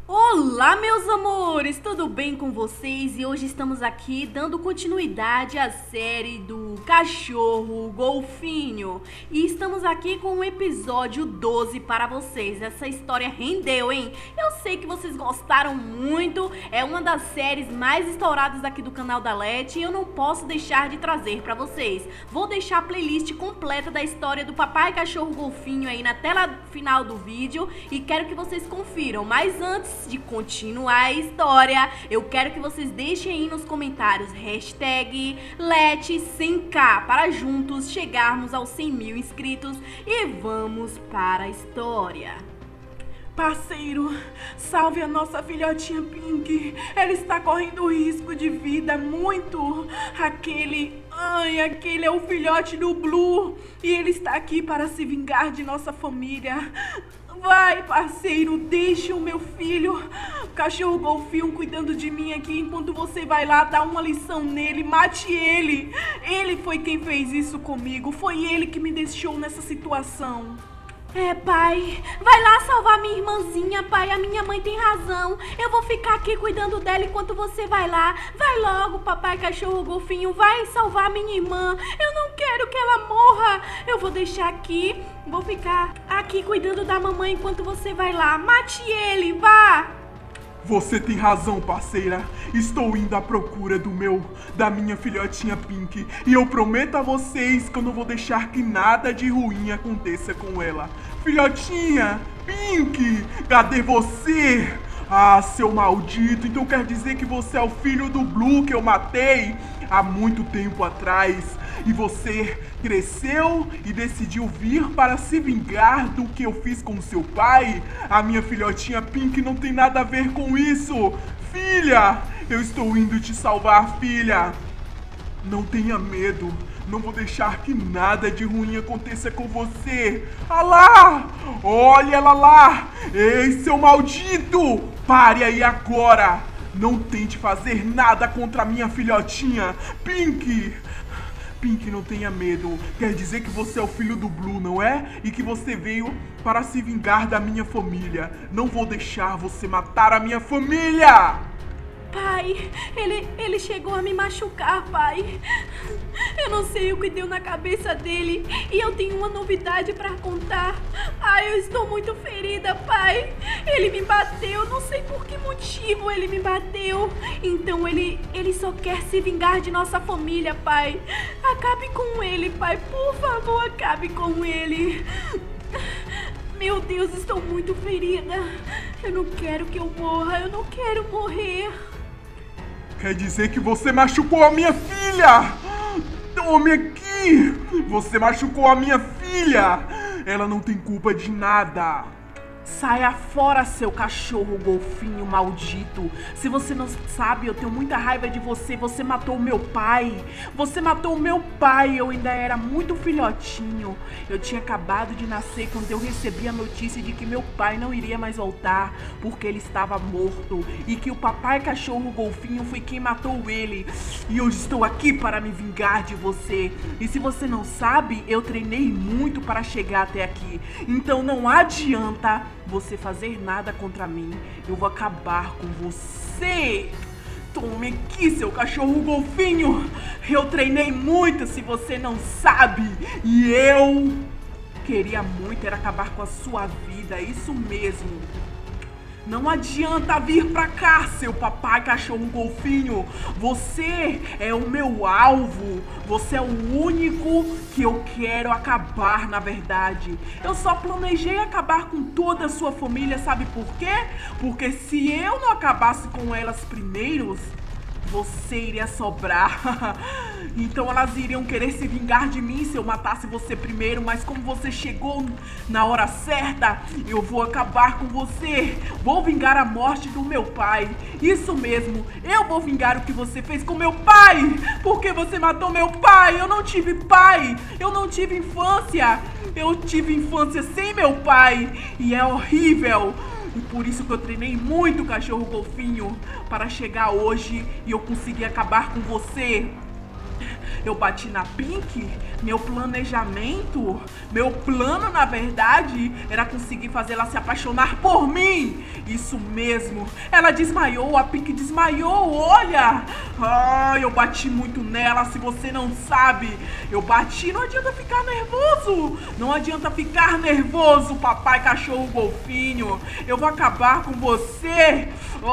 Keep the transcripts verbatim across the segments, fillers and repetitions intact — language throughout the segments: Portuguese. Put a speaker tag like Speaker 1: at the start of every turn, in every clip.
Speaker 1: Olá, meus amores, tudo bem com vocês? E hoje estamos aqui dando continuidade à série do cachorro golfinho. E estamos aqui com o episódio doze para vocês. Essa história rendeu, hein? Eu sei que vocês gostaram muito, é uma das séries mais estouradas aqui do canal da Leti e eu não posso deixar de trazer para vocês. Vou deixar a playlist completa da história do papai cachorro golfinho aí na tela final do vídeo e quero que vocês confiram. Mas antes de continuar a história, eu quero que vocês deixem aí nos comentários hashtag Leti cem K para juntos chegarmos aos cem mil inscritos e vamos para a história.
Speaker 2: Parceiro, salve a nossa filhotinha Pink. Ela está correndo risco de vida muito. Aquele, ai, aquele é o filhote do Blue e ele está aqui para se vingar de nossa família. Vai, parceiro, deixa o meu filho, cachorro golfinho, cuidando de mim aqui enquanto você vai lá dar uma lição nele. Mate ele. Ele foi quem fez isso comigo. Foi ele que me deixou nessa situação.
Speaker 1: É, pai, vai lá salvar minha irmãzinha, pai, a minha mãe tem razão. Eu vou ficar aqui cuidando dela enquanto você vai lá. Vai logo, papai cachorro golfinho, vai salvar minha irmã. Eu não quero que ela morra. Eu vou deixar aqui, vou ficar aqui cuidando da mamãe enquanto você vai lá. Mate ele, vá.
Speaker 2: Você tem razão, parceira. Estou indo à procura do meu, da minha filhotinha Pink. E eu prometo a vocês que eu não vou deixar que nada de ruim aconteça com ela. Filhotinha, Pink, cadê você? Ah, seu maldito, então quer dizer que você é o filho do Blue que eu matei há muito tempo atrás. E você cresceu e decidiu vir para se vingar do que eu fiz com seu pai? A minha filhotinha Pink não tem nada a ver com isso. Filha, eu estou indo te salvar, filha. Não tenha medo. Não vou deixar que nada de ruim aconteça com você. Ah lá! Olha ela lá! Ei, seu maldito! Pare aí agora! Não tente fazer nada contra a minha filhotinha. Pink! Pink, não tenha medo. Quer dizer que você é o filho do Blue, não é? E que você veio para se vingar da minha família. Não vou deixar você matar a minha família!
Speaker 1: Pai, ele, ele chegou a me machucar, pai. Eu não sei o que deu na cabeça dele e eu tenho uma novidade pra contar. Ai, eu estou muito ferida, pai. Ele me bateu, não sei por que motivo ele me bateu. Então ele, ele só quer se vingar de nossa família, pai. Acabe com ele, pai. Por favor, acabe com ele. Meu Deus, estou muito ferida. Eu não quero que eu morra, eu não quero morrer.
Speaker 2: Quer dizer que você machucou a minha filha? Tome aqui! Você machucou a minha filha! Ela não tem culpa de nada.
Speaker 3: Saia fora, seu cachorro golfinho maldito. Se você não sabe, eu tenho muita raiva de você. Você matou o meu pai. Você matou o meu pai. Eu ainda era muito filhotinho. Eu tinha acabado de nascer quando eu recebi a notícia de que meu pai não iria mais voltar porque ele estava morto e que o papai cachorro golfinho foi quem matou ele. E eu estou aqui para me vingar de você. E se você não sabe, eu treinei muito para chegar até aqui. Então não adianta você fazer nada contra mim. Eu vou acabar com você. Tome aqui, seu cachorro golfinho. Eu treinei muito, se você não sabe. E eu queria muito era acabar com a sua vida. Isso mesmo. Não adianta vir pra cá, seu papai cachorro golfinho. Você é o meu alvo. Você é o único que eu quero acabar, na verdade. Eu só planejei acabar com toda a sua família, sabe por quê? Porque se eu não acabasse com elas primeiros, você iria sobrar. Então elas iriam querer se vingar de mim se eu matasse você primeiro. Mas como você chegou na hora certa, eu vou acabar com você. Vou vingar a morte do meu pai. Isso mesmo, eu vou vingar o que você fez com meu pai. Porque você matou meu pai. Eu não tive pai. Eu não tive infância. Eu tive infância sem meu pai. E é horrível. E por isso que eu treinei muito, cachorro golfinho, para chegar hoje e eu conseguir acabar com você. eu bati na Pink. Meu planejamento, meu plano na verdade, era conseguir fazer ela se apaixonar por mim. Isso mesmo, ela desmaiou, a Pink desmaiou, olha. Ai, eu bati muito nela, se você não sabe. Eu bati, não adianta ficar nervoso. Não adianta ficar nervoso, papai cachorro golfinho. Eu vou acabar com você.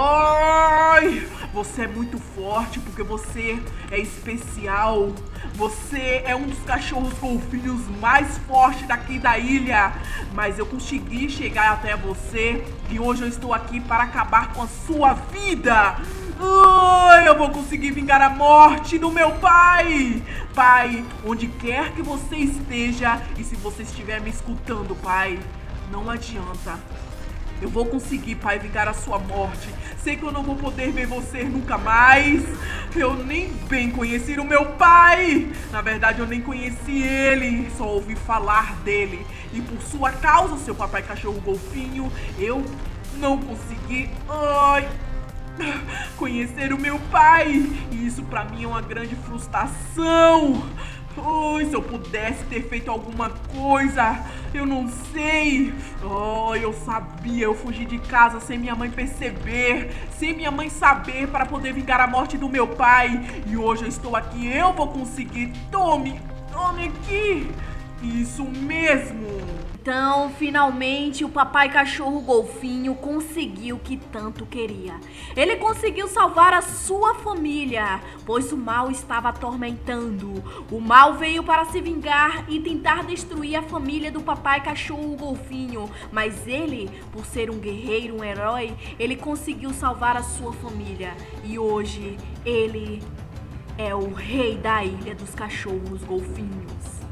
Speaker 3: Ai, você é muito forte porque você é especial. Você é um dos cachorros golfinhos mais fortes daqui da ilha. Mas eu consegui chegar até você e hoje eu estou aqui para acabar com a sua vida. Ai, eu vou conseguir vingar a morte do meu pai. Pai, onde quer que você esteja e se você estiver me escutando, pai, não adianta. Eu vou conseguir, pai, vingar a sua morte. Sei que eu não vou poder ver você nunca mais. Eu nem bem conheci o meu pai. Na verdade, eu nem conheci ele. Só ouvi falar dele. E por sua causa, seu papai cachorro golfinho, eu não consegui ai, conhecer o meu pai. E isso pra mim é uma grande frustração. Ai, se eu pudesse ter feito alguma coisa, eu não sei. Ai, eu sabia, eu fugi de casa sem minha mãe perceber, sem minha mãe saber para poder vingar a morte do meu pai. E hoje eu estou aqui, eu vou conseguir. Tome, tome aqui. Isso mesmo.
Speaker 1: Então, finalmente, o papai cachorro golfinho conseguiu o que tanto queria. Ele conseguiu salvar a sua família, pois o mal estava atormentando. O mal veio para se vingar e tentar destruir a família do papai cachorro golfinho. Mas ele, por ser um guerreiro, um herói, ele conseguiu salvar a sua família. E hoje, ele é o rei da ilha dos cachorros golfinhos.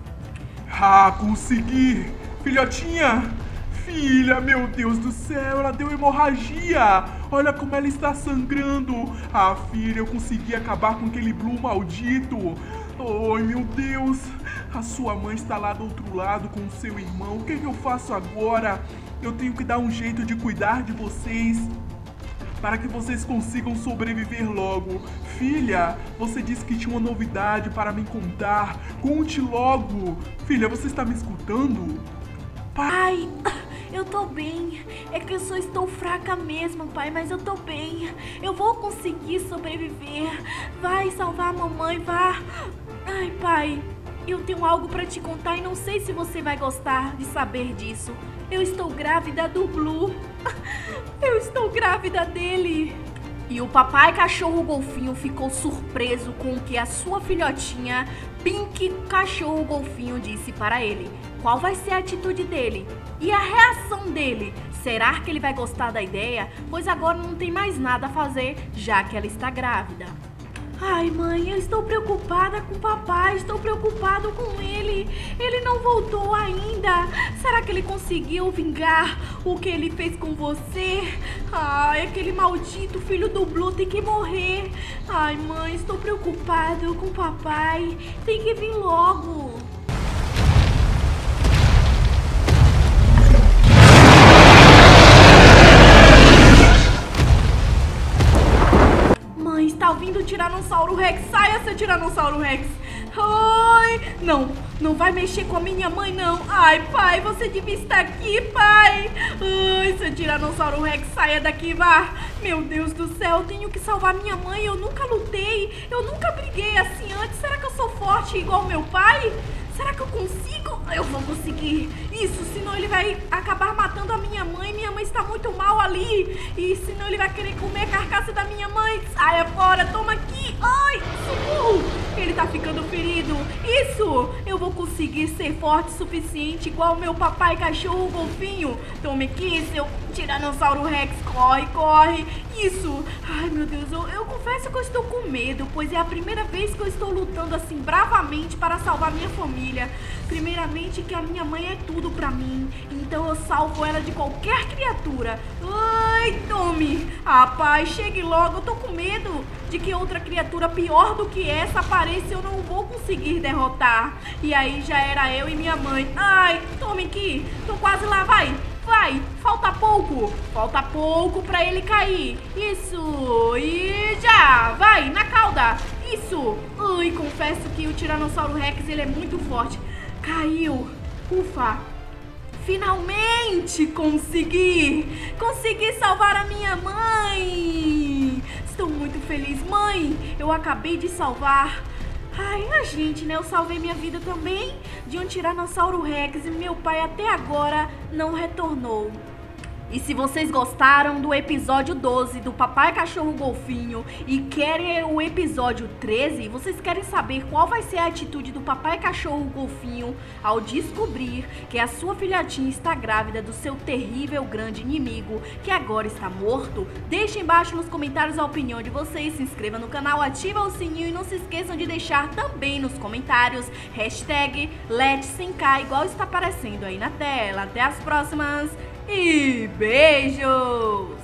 Speaker 2: Ah, consegui! Filhotinha! Filha, meu Deus do céu, ela deu hemorragia! Olha como ela está sangrando! Ah, filha, eu consegui acabar com aquele Blue maldito! Ai, meu Deus! A sua mãe está lá do outro lado com o seu irmão. O que é que eu faço agora? Eu tenho que dar um jeito de cuidar de vocês para que vocês consigam sobreviver logo. Filha, você disse que tinha uma novidade para me contar. Conte logo. Filha, você está me escutando?
Speaker 1: Pai, eu tô bem. É que eu só estou fraca mesmo, pai, mas eu tô bem. Eu vou conseguir sobreviver. Vai salvar a mamãe, vá. Ai, pai, eu tenho algo pra te contar e não sei se você vai gostar de saber disso. Eu estou grávida do Blue. Eu estou grávida dele. E o papai cachorro golfinho ficou surpreso com o que a sua filhotinha Pink cachorro golfinho disse para ele. Qual vai ser a atitude dele? E a reação dele? Será que ele vai gostar da ideia? Pois agora não tem mais nada a fazer, já que ela está grávida. Ai, mãe, eu estou preocupada com o papai, estou preocupado com ele. Ele não voltou ainda. Será que ele conseguiu vingar o que ele fez com você? Ai, aquele maldito filho do Blue tem que morrer. Ai, mãe, estou preocupado com o papai. Tem que vir logo. Tá ouvindo o Tiranossauro Rex? Saia, seu Tiranossauro Rex! Ai, não, não vai mexer com a minha mãe, não. Ai, pai, você devia estar aqui, pai. Ai, seu Tiranossauro Rex, saia daqui, vá. Meu Deus do céu, eu tenho que salvar minha mãe. Eu nunca lutei, eu nunca briguei assim antes. Será que eu sou forte igual meu pai? Será que eu consigo? Eu vou conseguir. Isso, senão ele vai acabar matando a minha mãe. Minha mãe está muito mal ali. E senão ele vai querer comer a carcaça da minha mãe. Saia fora, toma aqui. Ai, socorro. Ele tá ficando ferido. Isso, eu vou conseguir ser forte o suficiente igual o meu papai cachorro golfinho. Tome aqui, seu Tiranossauro Rex. Corre, corre. Isso. Ai, meu Deus, eu, eu confesso que eu estou com medo, pois é a primeira vez que eu estou lutando assim bravamente para salvar minha família. Primeiramente que a minha mãe é tudo pra mim, então eu salvo ela de qualquer criatura. Ai, tome. Ah, pai, chegue logo, eu tô com medo de que outra criatura pior do que essa apareça e eu não vou conseguir derrotar. E aí já era eu e minha mãe. Ai, tome aqui, tô quase lá, vai. Vai, falta pouco, falta pouco pra ele cair. Isso, e já, vai, na cauda. isso? Ai, confesso que o Tiranossauro Rex, ele é muito forte. Caiu. Ufa. Finalmente consegui! Consegui salvar a minha mãe! Estou muito feliz. Mãe, eu acabei de salvar... Ai, a gente, né? Eu salvei minha vida também de um Tiranossauro Rex e meu pai até agora não retornou. E se vocês gostaram do episódio doze do Papai Cachorro Golfinho e querem o episódio treze, vocês querem saber qual vai ser a atitude do Papai Cachorro Golfinho ao descobrir que a sua filhotinha está grávida do seu terrível grande inimigo, que agora está morto? Deixe embaixo nos comentários a opinião de vocês, se inscreva no canal, ativa o sininho e não se esqueçam de deixar também nos comentários hashtag LetSenkai, igual está aparecendo aí na tela. Até as próximas! E beijos!